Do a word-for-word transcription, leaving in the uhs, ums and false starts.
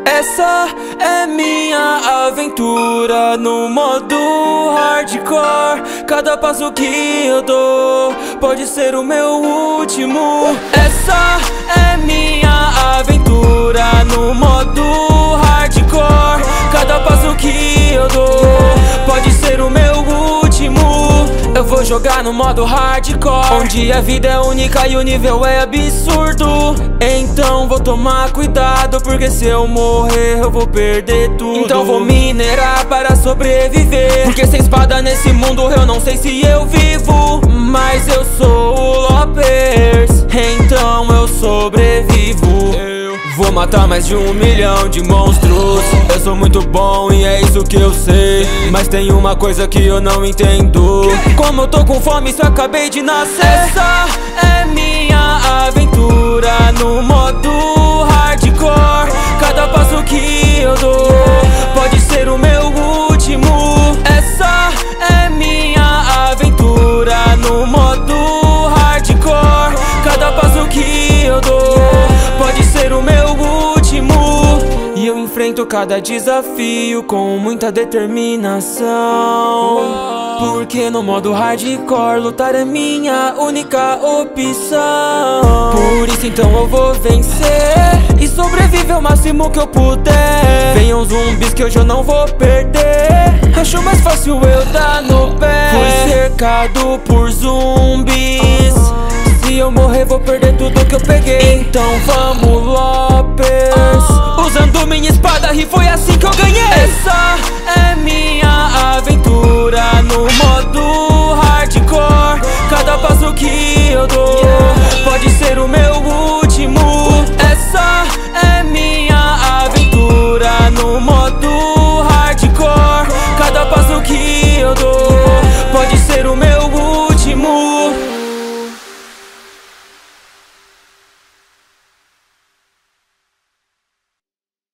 Essa é minha aventura no modo hardcore. Cada passo que eu dou pode ser o meu último. Essa é minha aventura no modo hardcore. Cada passo que eu dou pode ser o meu último. Eu vou jogar no modo hardcore, onde a vida é única e o nível é absurdo. Então vou tomar cuidado, porque se eu morrer eu vou perder tudo. Então vou minerar para sobreviver, porque sem espada nesse mundo eu não sei se eu vivo. Mas eu sou o Lopers, então eu sobrevivo. Vou matar mais de um milhão de monstros. Eu sou muito bom e é isso que eu sei. Mas tem uma coisa que eu não entendo: como eu tô com fome se eu acabei de nascer. Essa é minha aventura no modo hardcore. Cada passo que eu dou pode ser o meu último. Essa é minha aventura no modo hardcore. Cada passo que eu dou pode ser o meu último. E eu enfrento cada desafio com muita determinação, porque no modo hardcore lutar é minha única opção. Por isso então eu vou vencer e sobreviver o máximo que eu puder. Venham zumbis que hoje eu não vou perder. Acho mais fácil eu dar no pé. Fui cercado por zumbis, se eu morrer vou perder tudo que eu peguei. Então vamos, Lopers, usando minha espada e foi assim que eu ganhei. Essa é minha aventura no modo hardcore. Cada passo que